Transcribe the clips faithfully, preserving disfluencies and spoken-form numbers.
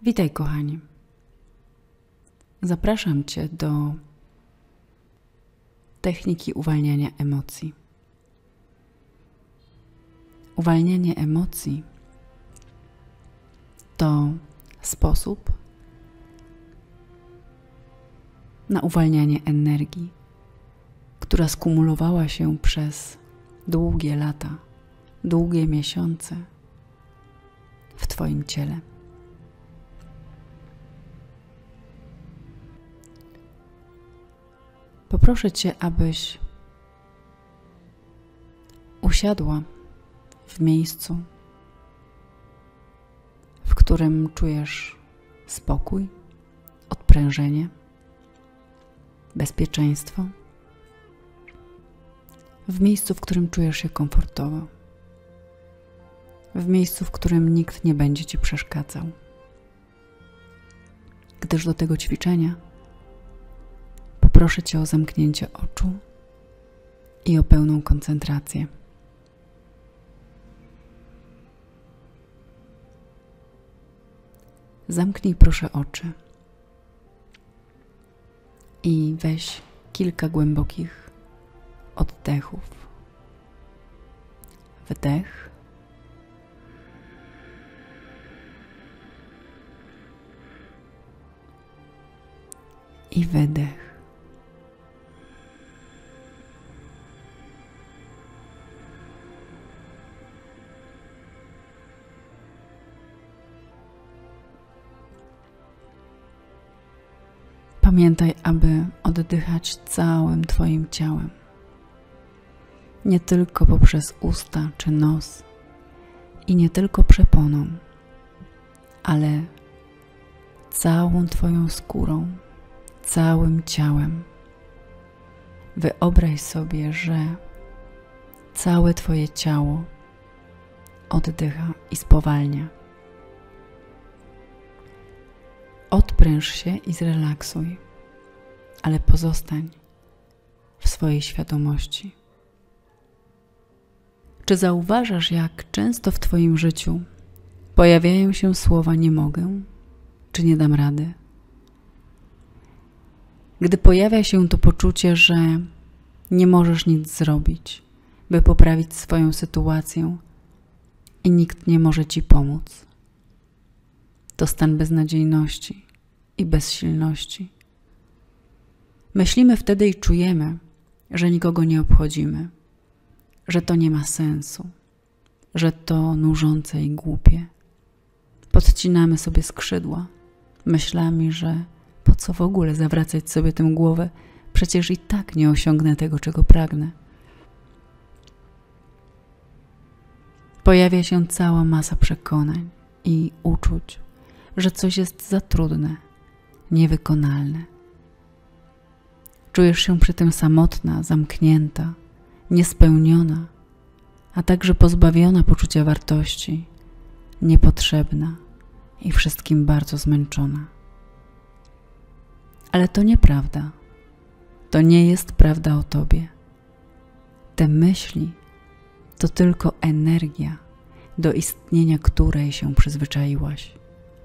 Witaj, kochani. Zapraszam Cię do techniki uwalniania emocji. Uwalnianie emocji to sposób na uwalnianie energii, która skumulowała się przez długie lata, długie miesiące w Twoim ciele. Poproszę Cię, abyś usiadła w miejscu, w którym czujesz spokój, odprężenie, bezpieczeństwo, w miejscu, w którym czujesz się komfortowo, w miejscu, w którym nikt nie będzie Ci przeszkadzał, gdyż do tego ćwiczenia poproszę Cię o zamknięcie oczu i o pełną koncentrację. Zamknij proszę oczy i weź kilka głębokich oddechów. Wdech i wydech. Pamiętaj, aby oddychać całym Twoim ciałem. Nie tylko poprzez usta czy nos i nie tylko przeponą, ale całą Twoją skórą, całym ciałem. Wyobraź sobie, że całe Twoje ciało oddycha i spowalnia. Odpręż się i zrelaksuj, ale pozostań w swojej świadomości. Czy zauważasz, jak często w Twoim życiu pojawiają się słowa nie mogę, czy nie dam rady? Gdy pojawia się to poczucie, że nie możesz nic zrobić, by poprawić swoją sytuację i nikt nie może Ci pomóc. To stan beznadziejności i bezsilności. Myślimy wtedy i czujemy, że nikogo nie obchodzimy, że to nie ma sensu, że to nużące i głupie. Podcinamy sobie skrzydła myślami, że po co w ogóle zawracać sobie tym głowę, przecież i tak nie osiągnę tego, czego pragnę. Pojawia się cała masa przekonań i uczuć, że coś jest za trudne, niewykonalne. Czujesz się przy tym samotna, zamknięta, niespełniona, a także pozbawiona poczucia wartości, niepotrzebna i wszystkim bardzo zmęczona. Ale to nieprawda. To nie jest prawda o Tobie. Te myśli to tylko energia, do istnienia której się przyzwyczaiłaś.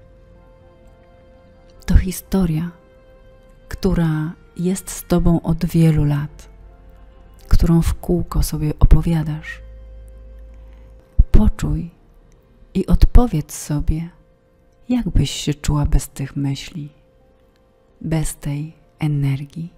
To historia, która jest z Tobą od wielu lat, którą w kółko sobie opowiadasz. Poczuj i odpowiedz sobie, jak byś się czuła bez tych myśli, bez tej energii.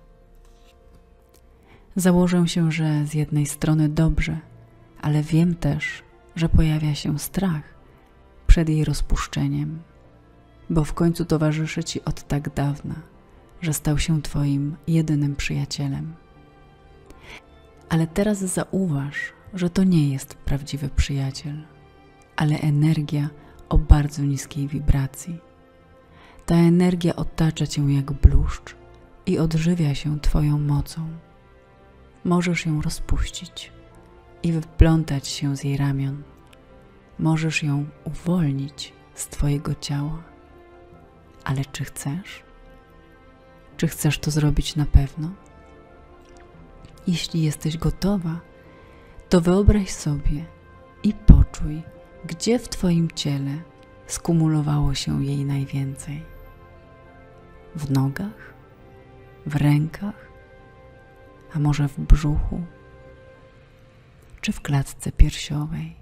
Założę się, że z jednej strony dobrze, ale wiem też, że pojawia się strach przed jej rozpuszczeniem, bo w końcu towarzyszy Ci od tak dawna, że stał się Twoim jedynym przyjacielem. Ale teraz zauważ, że to nie jest prawdziwy przyjaciel, ale energia o bardzo niskiej wibracji. Ta energia otacza Cię jak bluszcz i odżywia się Twoją mocą. Możesz ją rozpuścić i wyplątać się z jej ramion. Możesz ją uwolnić z Twojego ciała. Ale czy chcesz? Czy chcesz to zrobić na pewno? Jeśli jesteś gotowa, to wyobraź sobie i poczuj, gdzie w Twoim ciele skumulowało się jej najwięcej? W nogach? W rękach? A może w brzuchu? Czy w klatce piersiowej?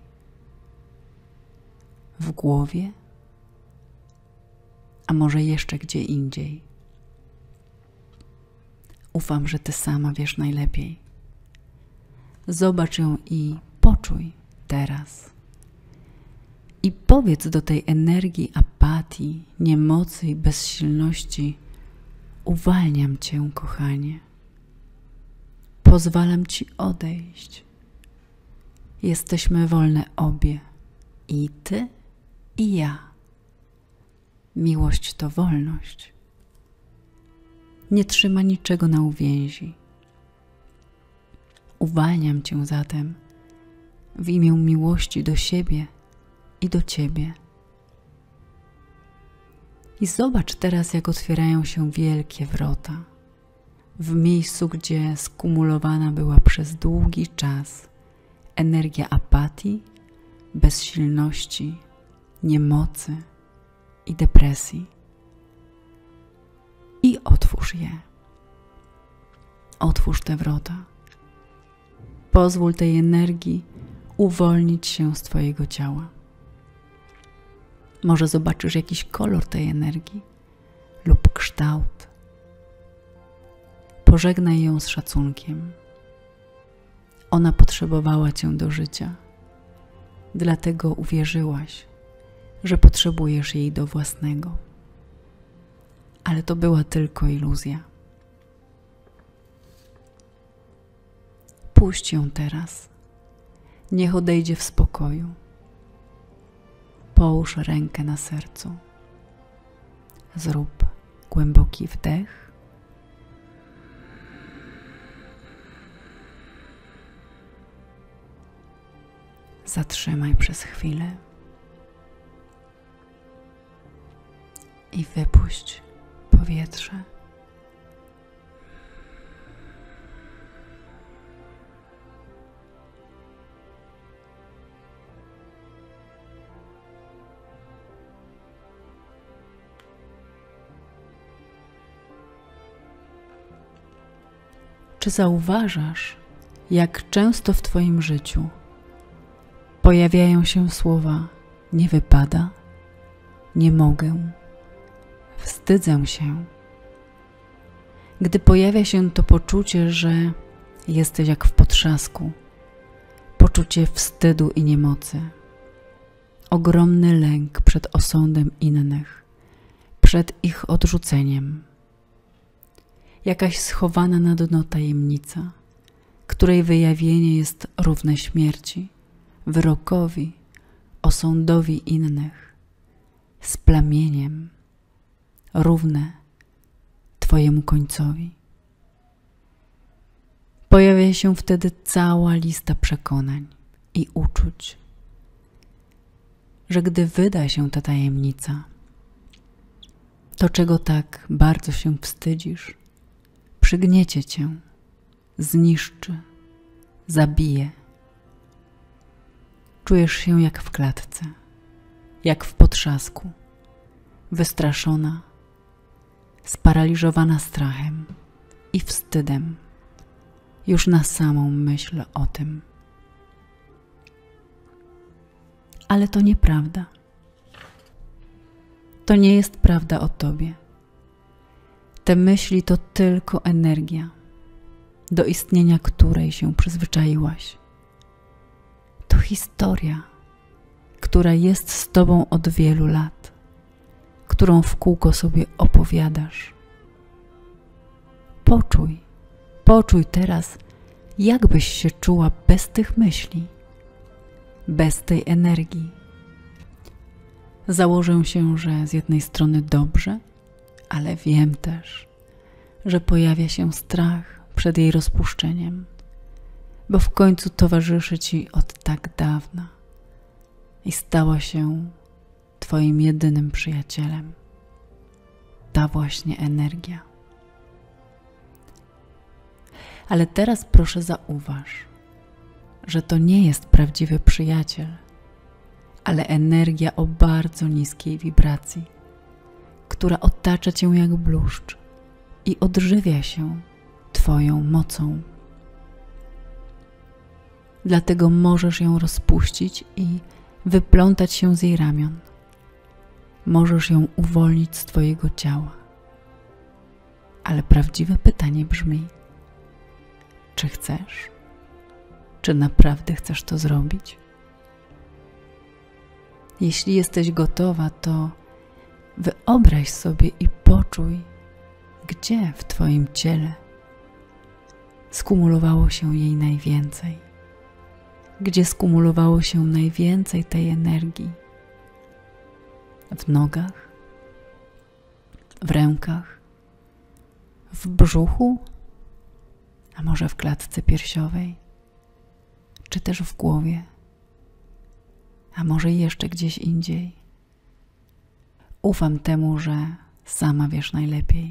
W głowie? A może jeszcze gdzie indziej? Ufam, że Ty sama wiesz najlepiej. Zobacz ją i poczuj teraz. I powiedz do tej energii apatii, niemocy i bezsilności: uwalniam Cię, kochanie. Pozwalam Ci odejść. Jesteśmy wolne obie, i Ty, i ja. Miłość to wolność. Nie trzyma niczego na uwięzi. Uwalniam Cię zatem w imię miłości do siebie i do Ciebie. I zobacz teraz, jak otwierają się wielkie wrota w miejscu, gdzie skumulowana była przez długi czas energia apatii, bezsilności, niemocy i depresji. I otwórz je. Otwórz te wrota. Pozwól tej energii uwolnić się z Twojego ciała. Może zobaczysz jakiś kolor tej energii lub kształt. Pożegnaj ją z szacunkiem. Ona potrzebowała Cię do życia, dlatego uwierzyłaś, że potrzebujesz jej do własnego. Ale to była tylko iluzja. Puść ją teraz. Niech odejdzie w spokoju. Połóż rękę na sercu. Zrób głęboki wdech. Zatrzymaj przez chwilę. I wypuść powietrze. Czy zauważasz, jak często w Twoim życiu pojawiają się słowa: nie wypada, nie mogę, wstydzę się? Gdy pojawia się to poczucie, że jesteś jak w potrzasku, poczucie wstydu i niemocy, ogromny lęk przed osądem innych, przed ich odrzuceniem, jakaś schowana na dno tajemnica, której wyjawienie jest równe śmierci, wyrokowi, osądowi innych, splamieniem, równe Twojemu końcowi. Pojawia się wtedy cała lista przekonań i uczuć, że gdy wyda się ta tajemnica, to czego tak bardzo się wstydzisz, przygniecie Cię, zniszczy, zabije. Czujesz się jak w klatce, jak w potrzasku, wystraszona, sparaliżowana strachem i wstydem, już na samą myśl o tym. Ale to nieprawda. To nie jest prawda o Tobie. Te myśli to tylko energia, do istnienia której się przyzwyczaiłaś. To historia, która jest z Tobą od wielu lat, którą w kółko sobie opowiadasz. Poczuj, poczuj teraz, jak byś się czuła bez tych myśli, bez tej energii. Założę się, że z jednej strony dobrze, ale wiem też, że pojawia się strach przed jej rozpuszczeniem, bo w końcu towarzyszy Ci od tak dawna i stała się Twoim jedynym przyjacielem. Ta właśnie energia. Ale teraz proszę zauważ, że to nie jest prawdziwy przyjaciel, ale energia o bardzo niskiej wibracji, która otacza cię jak bluszcz i odżywia się twoją mocą. Dlatego możesz ją rozpuścić i wyplątać się z jej ramion. Możesz ją uwolnić z twojego ciała. Ale prawdziwe pytanie brzmi: czy chcesz? Czy naprawdę chcesz to zrobić? Jeśli jesteś gotowa, to wyobraź sobie i poczuj, gdzie w twoim ciele skumulowało się jej najwięcej. Gdzie skumulowało się najwięcej tej energii? W nogach? W rękach? W brzuchu? A może w klatce piersiowej? Czy też w głowie? A może jeszcze gdzieś indziej? Ufam temu, że sama wiesz najlepiej.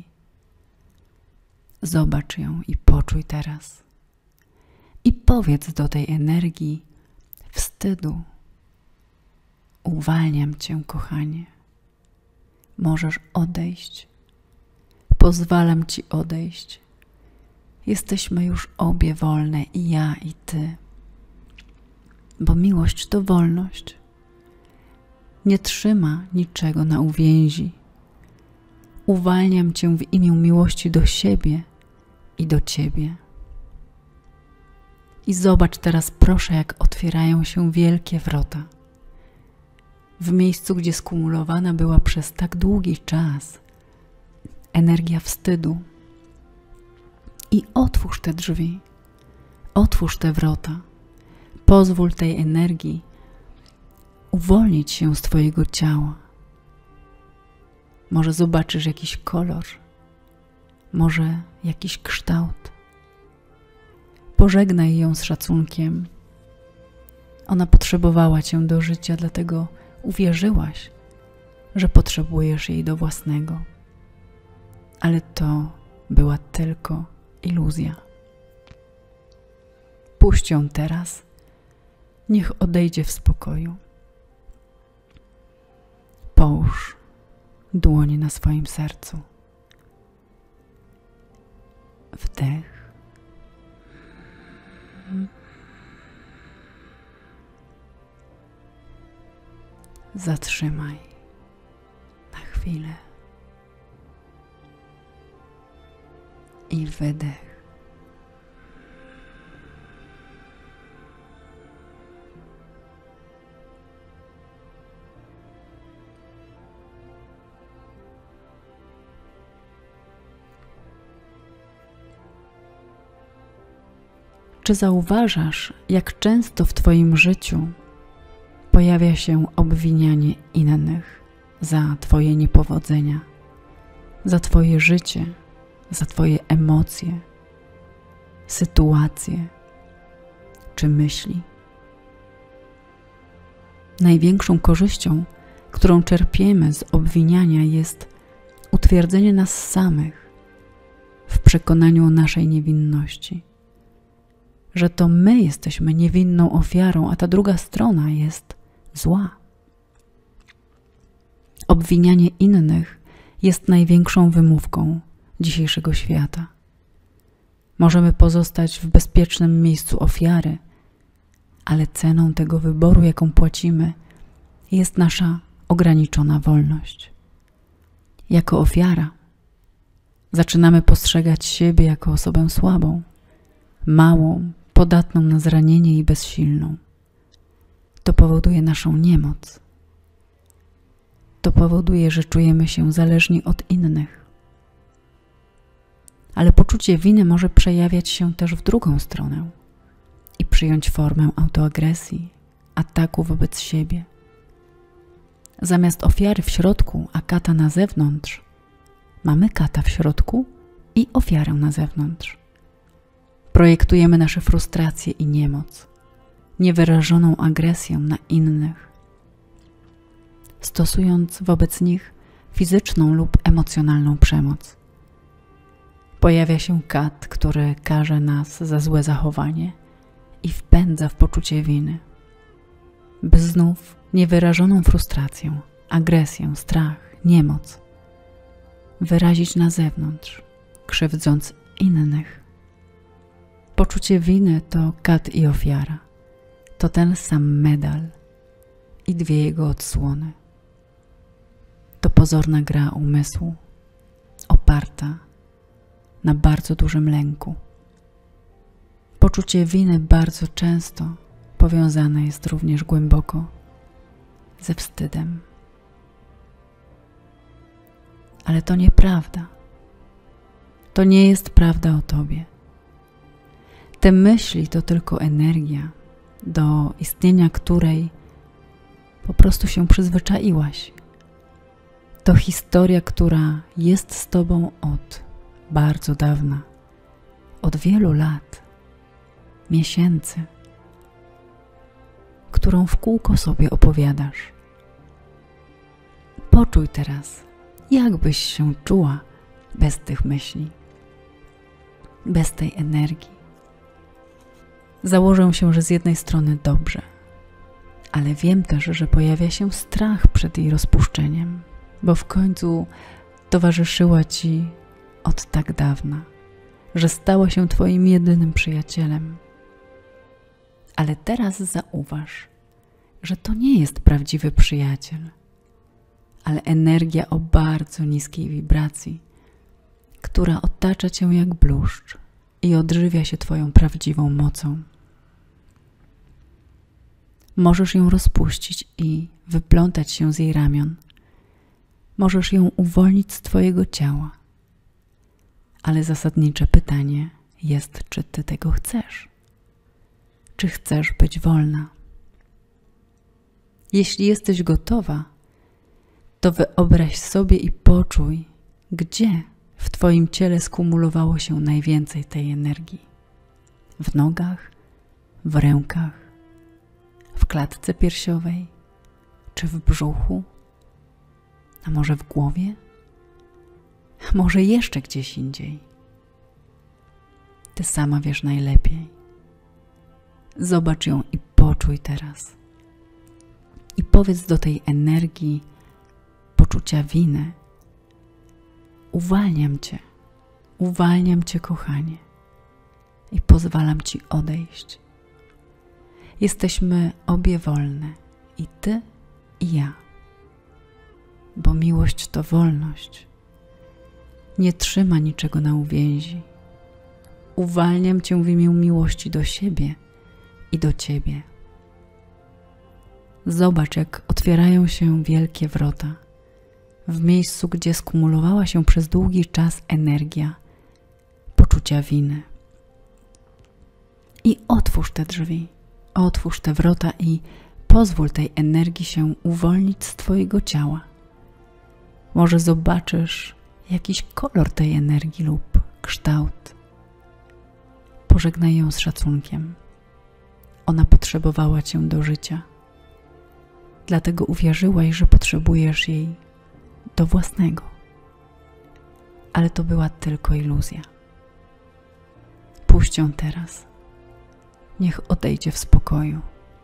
Zobacz ją i poczuj teraz. I powiedz do tej energii wstydu: uwalniam cię, kochanie. Możesz odejść. Pozwalam ci odejść. Jesteśmy już obie wolne, i ja, i ty. Bo miłość to wolność. Nie trzyma niczego na uwięzi. Uwalniam cię w imię miłości do siebie i do ciebie. I zobacz teraz, proszę, jak otwierają się wielkie wrota. W miejscu, gdzie skumulowana była przez tak długi czas energia wstydu. I otwórz te drzwi, otwórz te wrota. Pozwól tej energii uwolnić się z twojego ciała. Może zobaczysz jakiś kolor, może jakiś kształt. Pożegnaj ją z szacunkiem. Ona potrzebowała cię do życia, dlatego uwierzyłaś, że potrzebujesz jej do własnego. Ale to była tylko iluzja. Puść ją teraz, niech odejdzie w spokoju. Połóż dłonie na swoim sercu. Wdech. Zatrzymaj na chwilę i wydech. Czy zauważasz, jak często w twoim życiu pojawia się obwinianie innych za twoje niepowodzenia, za twoje życie, za twoje emocje, sytuacje czy myśli? Największą korzyścią, którą czerpiemy z obwiniania, jest utwierdzenie nas samych w przekonaniu o naszej niewinności, że to my jesteśmy niewinną ofiarą, a ta druga strona jest zła. Obwinianie innych jest największą wymówką dzisiejszego świata. Możemy pozostać w bezpiecznym miejscu ofiary, ale ceną tego wyboru, jaką płacimy, jest nasza ograniczona wolność. Jako ofiara zaczynamy postrzegać siebie jako osobę słabą, małą, podatną na zranienie i bezsilną. To powoduje naszą niemoc. To powoduje, że czujemy się zależni od innych. Ale poczucie winy może przejawiać się też w drugą stronę i przyjąć formę autoagresji, ataku wobec siebie. Zamiast ofiary w środku, a kata na zewnątrz, mamy kata w środku i ofiarę na zewnątrz. Projektujemy nasze frustracje i niemoc, niewyrażoną agresję na innych, stosując wobec nich fizyczną lub emocjonalną przemoc. Pojawia się kat, który karze nas za złe zachowanie i wpędza w poczucie winy, by znów niewyrażoną frustrację, agresję, strach, niemoc wyrazić na zewnątrz, krzywdząc innych. Poczucie winy to kat i ofiara. To ten sam medal i dwie jego odsłony. To pozorna gra umysłu, oparta na bardzo dużym lęku. Poczucie winy bardzo często powiązane jest również głęboko ze wstydem. Ale to nieprawda. To nie jest prawda o tobie. Te myśli to tylko energia, do istnienia której po prostu się przyzwyczaiłaś. To historia, która jest z tobą od bardzo dawna, od wielu lat, miesięcy, którą w kółko sobie opowiadasz. Poczuj teraz, jak byś się czuła bez tych myśli, bez tej energii. Założę się, że z jednej strony dobrze, ale wiem też, że pojawia się strach przed jej rozpuszczeniem, bo w końcu towarzyszyła ci od tak dawna, że stała się twoim jedynym przyjacielem. Ale teraz zauważ, że to nie jest prawdziwy przyjaciel, ale energia o bardzo niskiej wibracji, która otacza cię jak bluszcz i odżywia się twoją prawdziwą mocą. Możesz ją rozpuścić i wyplątać się z jej ramion. Możesz ją uwolnić z twojego ciała. Ale zasadnicze pytanie jest, czy ty tego chcesz? Czy chcesz być wolna? Jeśli jesteś gotowa, to wyobraź sobie i poczuj, gdzie w twoim ciele skumulowało się najwięcej tej energii. W nogach, w rękach, w klatce piersiowej, czy w brzuchu, a może w głowie, a może jeszcze gdzieś indziej. Ty sama wiesz najlepiej. Zobacz ją i poczuj teraz. I powiedz do tej energii poczucia winy: uwalniam cię, uwalniam cię, kochanie, i pozwalam ci odejść. Jesteśmy obie wolne, i ty, i ja, bo miłość to wolność. Nie trzyma niczego na uwięzi. Uwalniam cię w imię miłości do siebie i do ciebie. Zobacz, jak otwierają się wielkie wrota w miejscu, gdzie skumulowała się przez długi czas energia poczucia winy. I otwórz te drzwi, otwórz te wrota i pozwól tej energii się uwolnić z twojego ciała. Może zobaczysz jakiś kolor tej energii lub kształt. Pożegnaj ją z szacunkiem. Ona potrzebowała cię do życia. Dlatego uwierzyłaś, że potrzebujesz jej do własnego. Ale to była tylko iluzja. Puść ją teraz. Niech odejdzie w spokoju.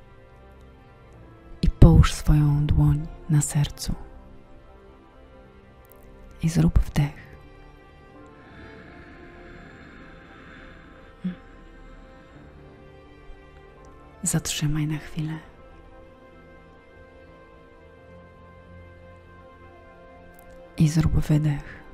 I połóż swoją dłoń na sercu. I zrób wdech. Zatrzymaj na chwilę. I zrób wydech.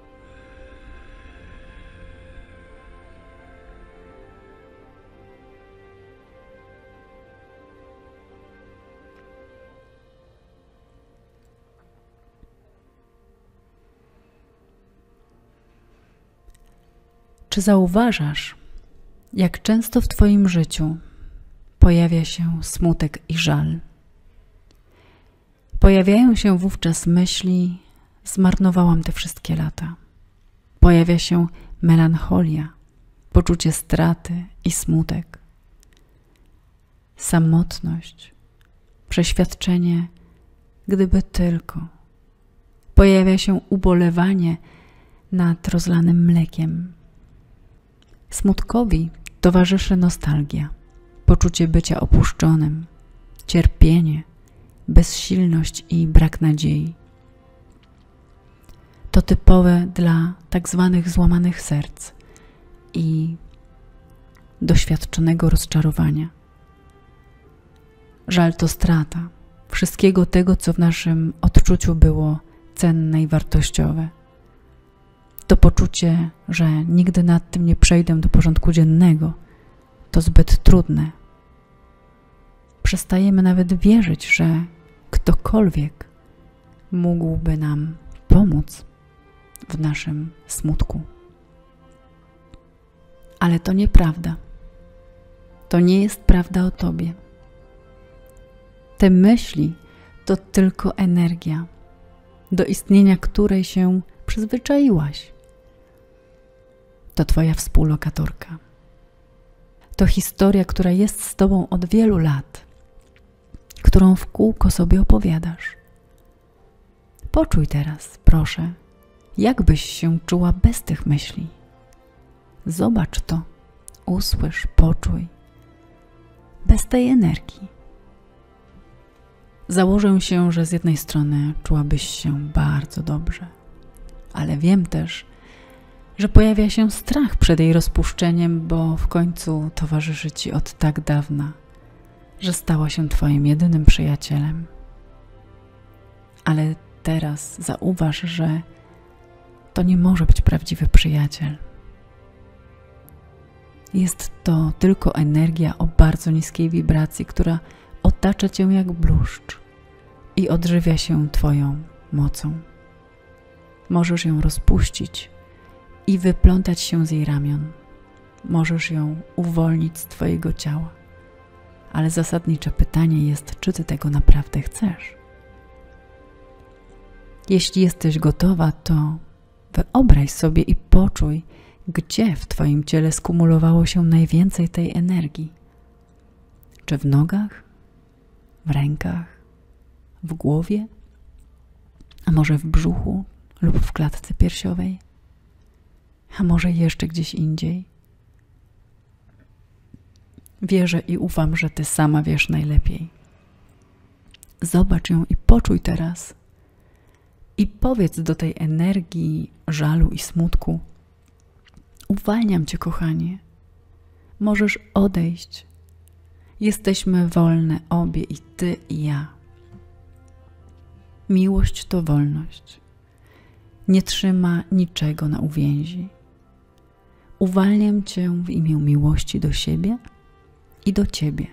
Czy zauważasz, jak często w twoim życiu pojawia się smutek i żal? Pojawiają się wówczas myśli: zmarnowałam te wszystkie lata. Pojawia się melancholia, poczucie straty i smutek, samotność, przeświadczenie: gdyby tylko. Pojawia się ubolewanie nad rozlanym mlekiem. Smutkowi towarzyszy nostalgia, poczucie bycia opuszczonym, cierpienie, bezsilność i brak nadziei. To typowe dla tak zwanych złamanych serc i doświadczonego rozczarowania. Żal to strata wszystkiego tego, co w naszym odczuciu było cenne i wartościowe. To poczucie, że nigdy nad tym nie przejdę do porządku dziennego, to zbyt trudne. Przestajemy nawet wierzyć, że ktokolwiek mógłby nam pomóc w naszym smutku. Ale to nieprawda. To nie jest prawda o tobie. Te myśli to tylko energia, do istnienia której się przyzwyczaiłaś. To twoja współlokatorka. To historia, która jest z tobą od wielu lat, którą w kółko sobie opowiadasz. Poczuj teraz, proszę, jak byś się czuła bez tych myśli. Zobacz to, usłysz, poczuj, bez tej energii. Założę się, że z jednej strony czułabyś się bardzo dobrze, ale wiem też, że pojawia się strach przed jej rozpuszczeniem, bo w końcu towarzyszy ci od tak dawna, że stała się twoim jedynym przyjacielem. Ale teraz zauważ, że to nie może być prawdziwy przyjaciel. Jest to tylko energia o bardzo niskiej wibracji, która otacza cię jak bluszcz i odżywia się twoją mocą. Możesz ją rozpuścić i wyplątać się z jej ramion. Możesz ją uwolnić z twojego ciała. Ale zasadnicze pytanie jest, czy ty tego naprawdę chcesz? Jeśli jesteś gotowa, to wyobraź sobie i poczuj, gdzie w twoim ciele skumulowało się najwięcej tej energii. Czy w nogach? W rękach? W głowie? A może w brzuchu lub w klatce piersiowej? A może jeszcze gdzieś indziej? Wierzę i ufam, że ty sama wiesz najlepiej. Zobacz ją i poczuj teraz. I powiedz do tej energii żalu i smutku: uwalniam cię, kochanie. Możesz odejść. Jesteśmy wolne obie, i ty, i ja. Miłość to wolność. Nie trzyma niczego na uwięzi. Uwalniam cię w imię miłości do siebie i do ciebie.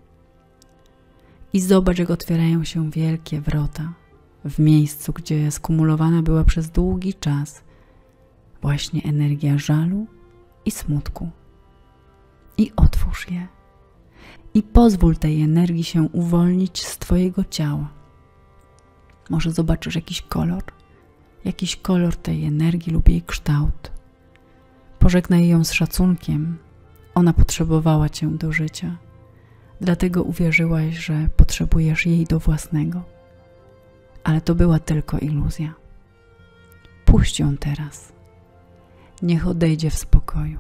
I zobacz, jak otwierają się wielkie wrota w miejscu, gdzie skumulowana była przez długi czas właśnie energia żalu i smutku. I otwórz je. I pozwól tej energii się uwolnić z twojego ciała. Może zobaczysz jakiś kolor, jakiś kolor tej energii lub jej kształt. Pożegnaj ją z szacunkiem. Ona potrzebowała cię do życia. Dlatego uwierzyłaś, że potrzebujesz jej do własnego. Ale to była tylko iluzja. Puść ją teraz. Niech odejdzie w spokoju.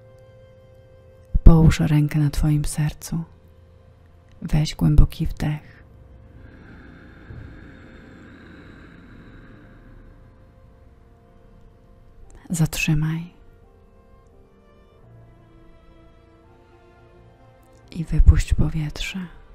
Połóż rękę na twoim sercu. Weź głęboki wdech. Zatrzymaj. I wypuść powietrze.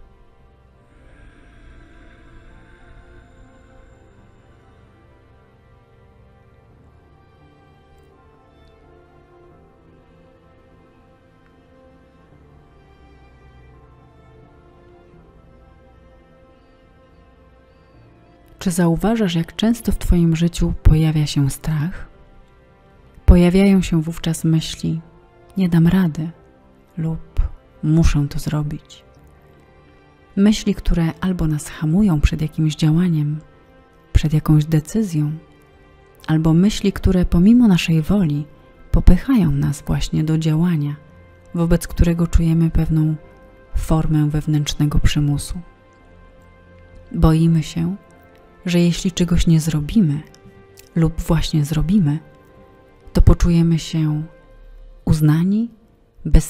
Czy zauważasz, jak często w twoim życiu pojawia się strach? Pojawiają się wówczas myśli: nie dam rady lub muszę to zrobić. Myśli, które albo nas hamują przed jakimś działaniem, przed jakąś decyzją, albo myśli, które pomimo naszej woli popychają nas właśnie do działania, wobec którego czujemy pewną formę wewnętrznego przymusu. Boimy się, że jeśli czegoś nie zrobimy lub właśnie zrobimy, to poczujemy się uznani,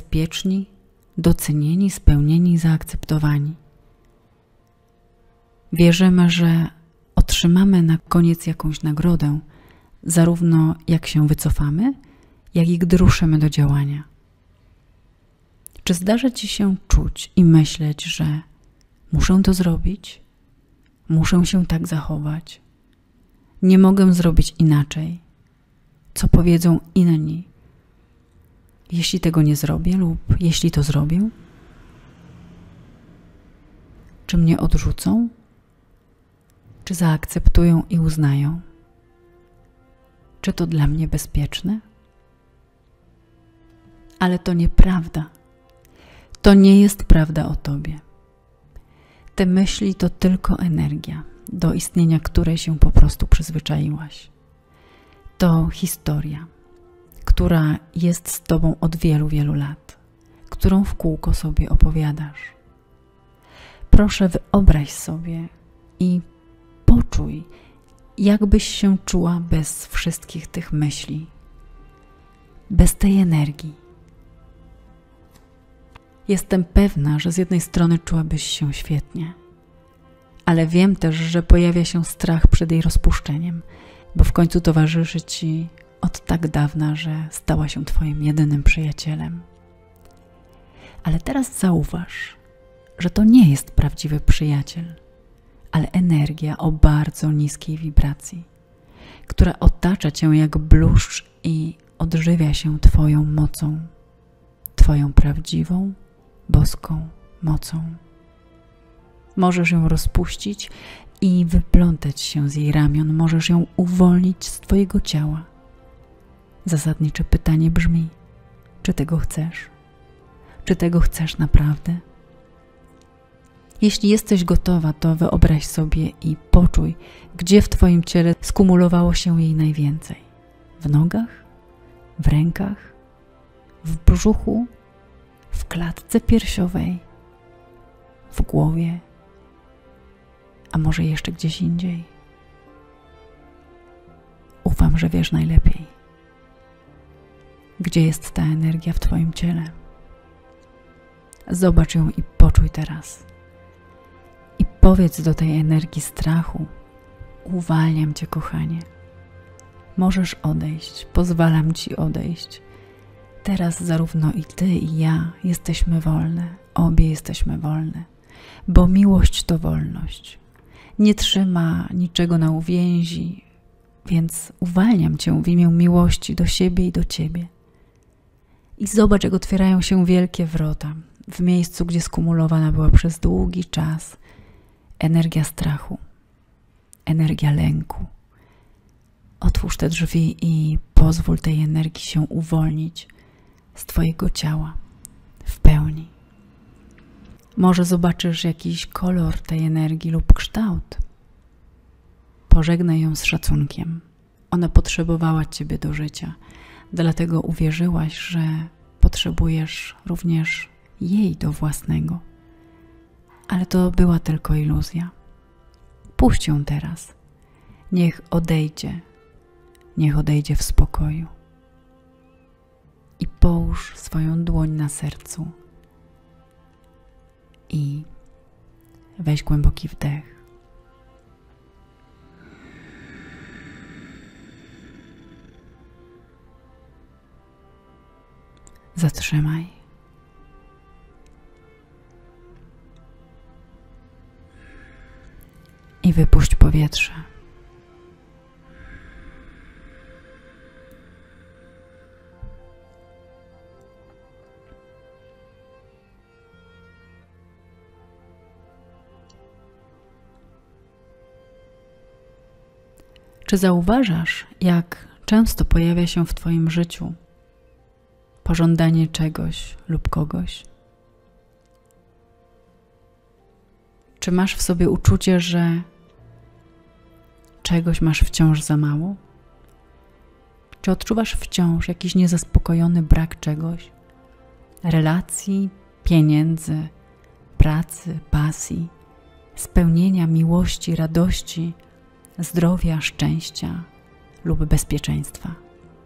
bezpieczni, docenieni, spełnieni i zaakceptowani. Wierzymy, że otrzymamy na koniec jakąś nagrodę, zarówno jak się wycofamy, jak i gdy ruszymy do działania. Czy zdarza ci się czuć i myśleć, że muszę to zrobić, muszę się tak zachować, nie mogę zrobić inaczej, co powiedzą inni, jeśli tego nie zrobię lub jeśli to zrobię? Czy mnie odrzucą? Czy zaakceptują i uznają? Czy to dla mnie bezpieczne? Ale to nieprawda. To nie jest prawda o tobie. Te myśli to tylko energia, do istnienia której się po prostu przyzwyczaiłaś. To historia, która jest z tobą od wielu, wielu lat, którą w kółko sobie opowiadasz. Proszę, wyobraź sobie i poczuj, jakbyś się czuła bez wszystkich tych myśli, bez tej energii. Jestem pewna, że z jednej strony czułabyś się świetnie, ale wiem też, że pojawia się strach przed jej rozpuszczeniem, bo w końcu towarzyszy ci od tak dawna, że stała się twoim jedynym przyjacielem. Ale teraz zauważ, że to nie jest prawdziwy przyjaciel, ale energia o bardzo niskiej wibracji, która otacza cię jak bluszcz i odżywia się twoją mocą, twoją prawdziwą, boską mocą. Możesz ją rozpuścić i wyplątać się z jej ramion, możesz ją uwolnić z twojego ciała. Zasadnicze pytanie brzmi, czy tego chcesz? Czy tego chcesz naprawdę? Jeśli jesteś gotowa, to wyobraź sobie i poczuj, gdzie w twoim ciele skumulowało się jej najwięcej. W nogach? W rękach? W brzuchu? W klatce piersiowej? W głowie? A może jeszcze gdzieś indziej? Ufam, że wiesz najlepiej. Gdzie jest ta energia w twoim ciele? Zobacz ją i poczuj teraz. I powiedz do tej energii strachu: uwalniam cię, kochanie. Możesz odejść, pozwalam ci odejść. Teraz zarówno i ty, i ja jesteśmy wolne, obie jesteśmy wolne, bo miłość to wolność. Nie trzyma niczego na uwięzi, więc uwalniam cię w imię miłości do siebie i do ciebie. I zobacz, jak otwierają się wielkie wrota w miejscu, gdzie skumulowana była przez długi czas energia strachu, energia lęku. Otwórz te drzwi i pozwól tej energii się uwolnić z twojego ciała w pełni. Może zobaczysz jakiś kolor tej energii lub kształt. Pożegnaj ją z szacunkiem. Ona potrzebowała ciebie do życia, dlatego uwierzyłaś, że potrzebujesz również jej do własnego. Ale to była tylko iluzja. Puść ją teraz. Niech odejdzie. Niech odejdzie w spokoju. I połóż swoją dłoń na sercu. I weź głęboki wdech. Zatrzymaj. I wypuść powietrze. Czy zauważasz, jak często pojawia się w twoim życiu pożądanie czegoś lub kogoś? Czy masz w sobie uczucie, że czegoś masz wciąż za mało? Czy odczuwasz wciąż jakiś niezaspokojony brak czegoś? Relacji, pieniędzy, pracy, pasji, spełnienia, miłości, radości, zdrowia, szczęścia lub bezpieczeństwa?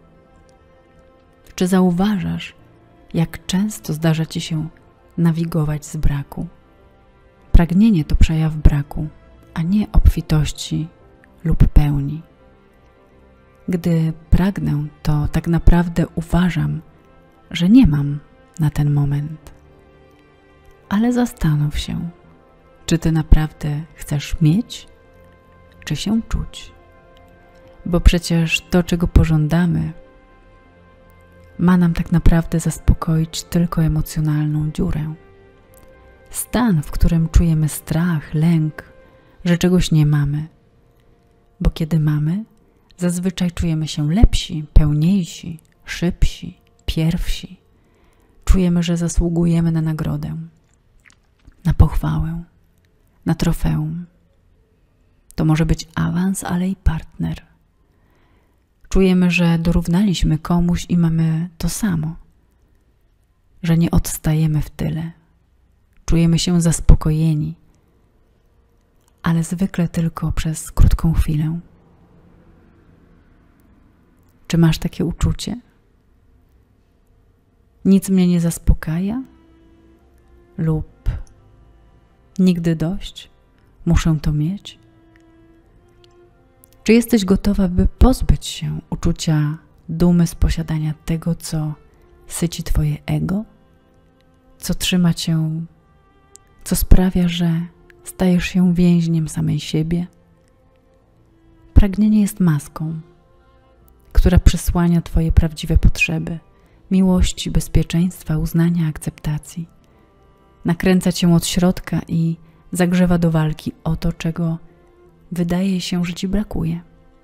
Czy zauważasz, jak często zdarza ci się nawigować z braku? Pragnienie to przejaw braku, a nie obfitości lub pełni. Gdy pragnę, to tak naprawdę uważam, że nie mam na ten moment. Ale zastanów się, czy ty naprawdę chcesz mieć, czy się czuć. Bo przecież to, czego pożądamy, ma nam tak naprawdę zaspokoić tylko emocjonalną dziurę. Stan, w którym czujemy strach, lęk, że czegoś nie mamy. Bo kiedy mamy, zazwyczaj czujemy się lepsi, pełniejsi, szybsi, pierwsi. Czujemy, że zasługujemy na nagrodę, na pochwałę, na trofeum. To może być awans, ale i partner. Czujemy, że dorównaliśmy komuś i mamy to samo, że nie odstajemy w tyle. Czujemy się zaspokojeni, ale zwykle tylko przez krótką chwilę. Czy masz takie uczucie? Nic mnie nie zaspokaja? Lub nigdy dość? Muszę to mieć? Czy jesteś gotowa, by pozbyć się uczucia dumy z posiadania tego, co syci twoje ego? Co trzyma cię, co sprawia, że stajesz się więźniem samej siebie? Pragnienie jest maską, która przysłania twoje prawdziwe potrzeby, miłości, bezpieczeństwa, uznania, akceptacji. Nakręca cię od środka i zagrzewa do walki o to, czego wydaje się, że ci brakuje.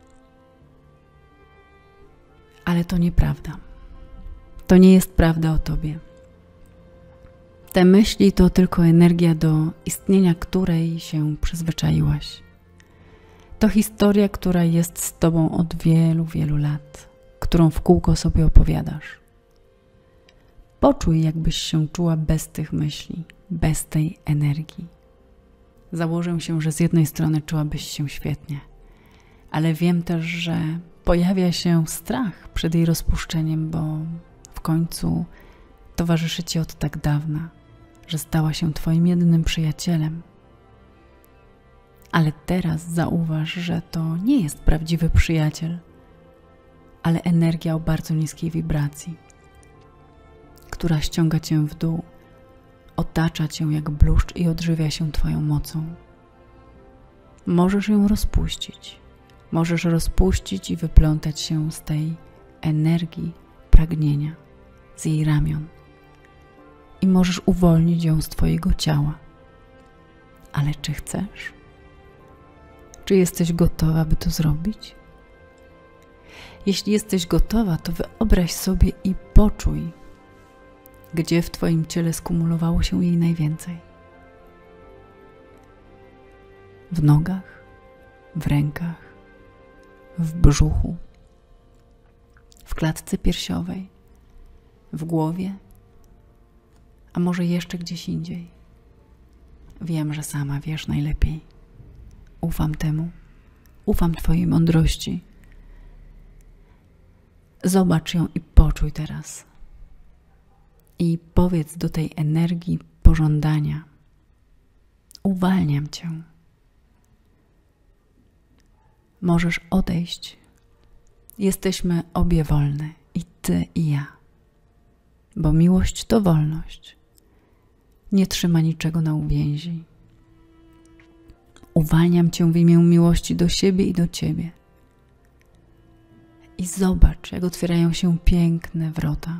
Ale to nieprawda. To nie jest prawda o tobie. Te myśli to tylko energia, do istnienia której się przyzwyczaiłaś. To historia, która jest z tobą od wielu, wielu lat, którą w kółko sobie opowiadasz. Poczuj, jakbyś się czuła bez tych myśli, bez tej energii. Założę się, że z jednej strony czułabyś się świetnie, ale wiem też, że pojawia się strach przed jej rozpuszczeniem, bo w końcu towarzyszy ci od tak dawna, że stała się twoim jedynym przyjacielem. Ale teraz zauważ, że to nie jest prawdziwy przyjaciel, ale energia o bardzo niskiej wibracji, która ściąga cię w dół, otacza cię jak bluszcz i odżywia się twoją mocą. Możesz ją rozpuścić. Możesz rozpuścić i wyplątać się z tej energii pragnienia, z jej ramion. I możesz uwolnić ją z twojego ciała. Ale czy chcesz? Czy jesteś gotowa, by to zrobić? Jeśli jesteś gotowa, to wyobraź sobie i poczuj, gdzie w twoim ciele skumulowało się jej najwięcej. W nogach, w rękach, w brzuchu, w klatce piersiowej, w głowie, a może jeszcze gdzieś indziej. Wiem, że sama wiesz najlepiej. Ufam temu. Ufam twojej mądrości. Zobacz ją i poczuj teraz. I powiedz do tej energii pożądania: uwalniam cię. Możesz odejść. Jesteśmy obie wolne, i ty, i ja. Bo miłość to wolność. Nie trzyma niczego na uwięzi. Uwalniam cię w imię miłości do siebie i do ciebie. I zobacz, jak otwierają się piękne wrota.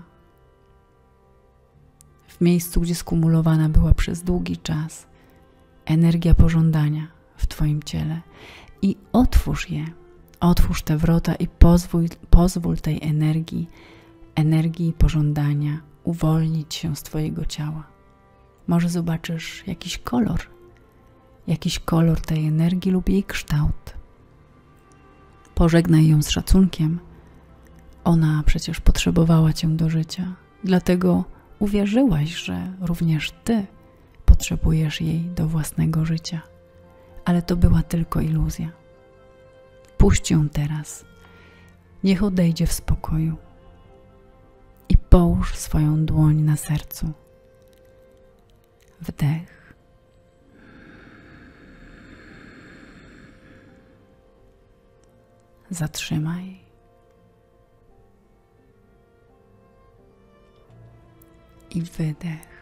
W miejscu, gdzie skumulowana była przez długi czas energia pożądania w twoim ciele. I otwórz je. Otwórz te wrota i pozwól, pozwól tej energii, energii pożądania uwolnić się z twojego ciała. Może zobaczysz jakiś kolor, jakiś kolor tej energii lub jej kształt. Pożegnaj ją z szacunkiem. Ona przecież potrzebowała cię do życia, dlatego uwierzyłaś, że również ty potrzebujesz jej do własnego życia. Ale to była tylko iluzja. Puść ją teraz. Niech odejdzie w spokoju. I połóż swoją dłoń na sercu. Wdech. zatrzymaj. I wydech.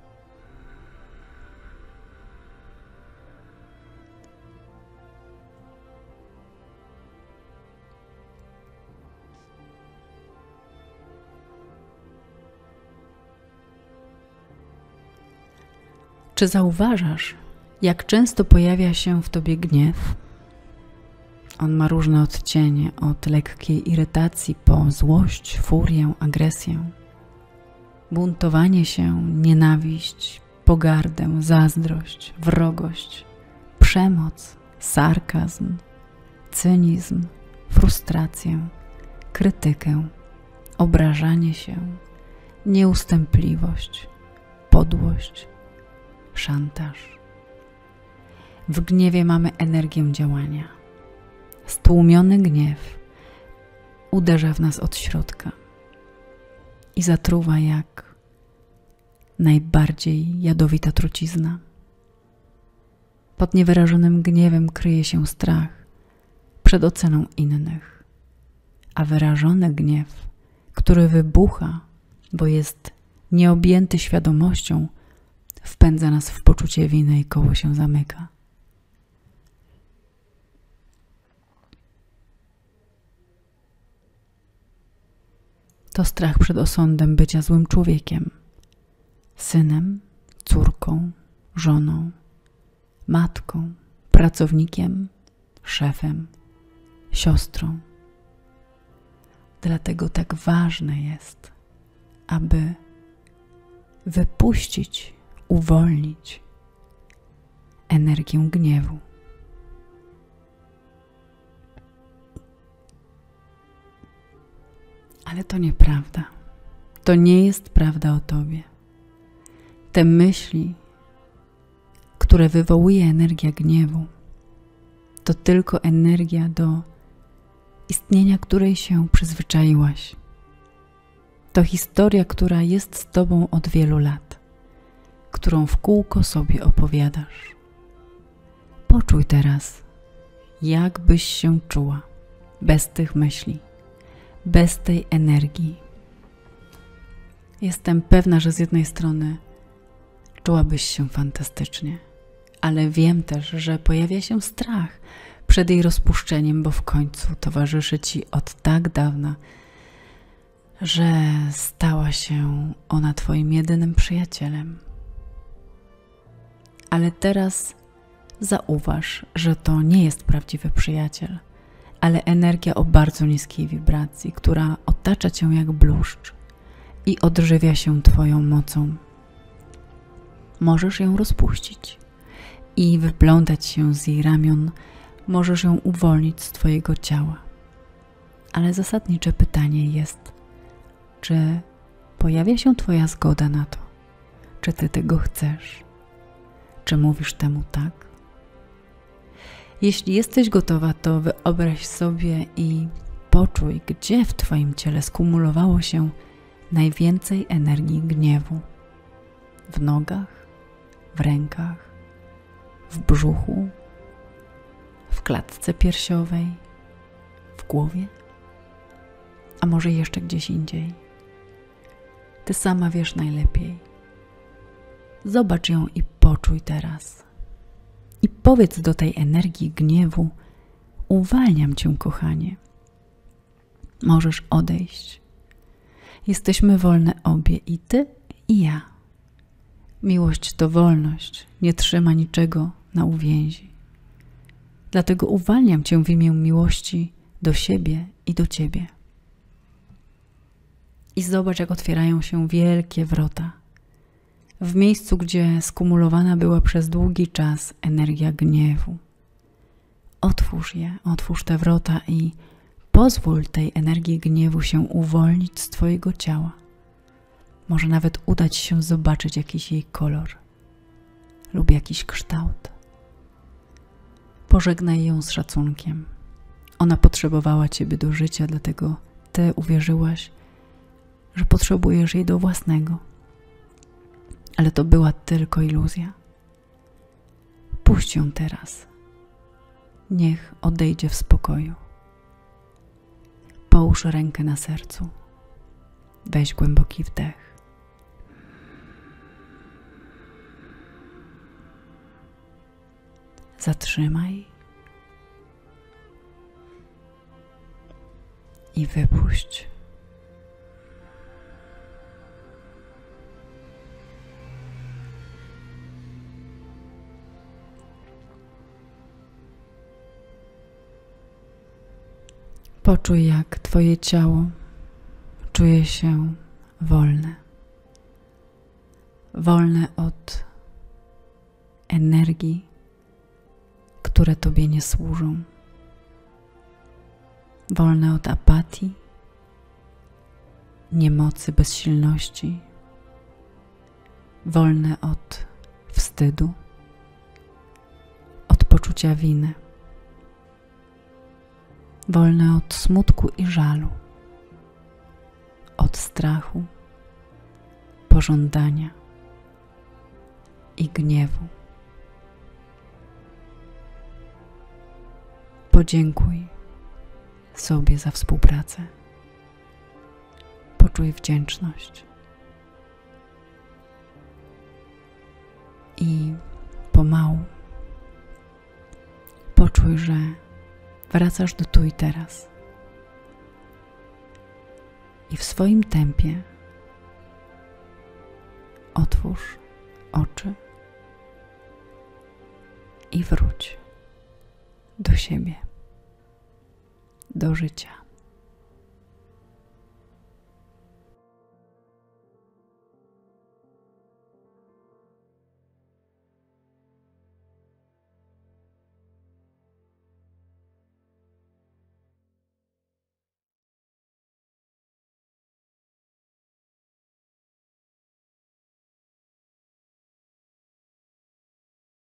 Czy zauważasz, jak często pojawia się w tobie gniew? On ma różne odcienie, od lekkiej irytacji po złość, furię, agresję, buntowanie się, nienawiść, pogardę, zazdrość, wrogość, przemoc, sarkazm, cynizm, frustrację, krytykę, obrażanie się, nieustępliwość, podłość, szantaż. W gniewie mamy energię działania. Stłumiony gniew uderza w nas od środka i zatruwa jak najbardziej jadowita trucizna. Pod niewyrażonym gniewem kryje się strach przed oceną innych, a wyrażony gniew, który wybucha, bo jest nieobjęty świadomością, wpędza nas w poczucie winy i koło się zamyka. To strach przed osądem bycia złym człowiekiem, synem, córką, żoną, matką, pracownikiem, szefem, siostrą. Dlatego tak ważne jest, aby wypuścić, uwolnić energię gniewu. Ale to nieprawda. To nie jest prawda o tobie. Te myśli, które wywołuje energia gniewu, to tylko energia do istnienia, której się przyzwyczaiłaś. To historia, która jest z tobą od wielu lat, którą w kółko sobie opowiadasz. Poczuj teraz, jak byś się czuła bez tych myśli, bez tej energii. Jestem pewna, że z jednej strony czułabyś się fantastycznie, ale wiem też, że pojawia się strach przed jej rozpuszczeniem, bo w końcu towarzyszy ci od tak dawna, że stała się ona twoim jedynym przyjacielem. Ale teraz zauważ, że to nie jest prawdziwy przyjaciel, ale energia o bardzo niskiej wibracji, która otacza cię jak bluszcz i odżywia się twoją mocą. Możesz ją rozpuścić i wyplątać się z jej ramion, możesz ją uwolnić z twojego ciała. Ale zasadnicze pytanie jest, czy pojawia się twoja zgoda na to? Czy ty tego chcesz? Czy mówisz temu tak? Jeśli jesteś gotowa, to wyobraź sobie i poczuj, gdzie w twoim ciele skumulowało się najwięcej energii gniewu. W nogach, w rękach, w brzuchu, w klatce piersiowej, w głowie, a może jeszcze gdzieś indziej. Ty sama wiesz najlepiej. Zobacz ją i poczuj teraz. I powiedz do tej energii gniewu: uwalniam cię, kochanie. Możesz odejść. Jesteśmy wolne obie, i ty, i ja. Miłość to wolność, nie trzyma niczego na uwięzi. Dlatego uwalniam cię w imię miłości do siebie i do ciebie. I zobacz, jak otwierają się wielkie wrota. W miejscu, gdzie skumulowana była przez długi czas energia gniewu. Otwórz je, otwórz te wrota i pozwól tej energii gniewu się uwolnić z twojego ciała. Może nawet udać się zobaczyć jakiś jej kolor lub jakiś kształt. Pożegnaj ją z szacunkiem. Ona potrzebowała ciebie do życia, dlatego ty uwierzyłaś, że potrzebujesz jej do własnego. Ale to była tylko iluzja. Puść ją teraz. Niech odejdzie w spokoju. Połóż rękę na sercu. Weź głęboki wdech. Zatrzymaj i wypuść. Poczuj, jak Twoje ciało czuje się wolne. Wolne od energii, które Tobie nie służą. Wolne od apatii, niemocy, bezsilności. Wolne od wstydu, od poczucia winy. Wolne od smutku i żalu, od strachu, pożądania i gniewu. Podziękuj sobie za współpracę. Poczuj wdzięczność. I pomału poczuj, że wracasz do tu i teraz. I w swoim tempie otwórz oczy i wróć do siebie, do życia.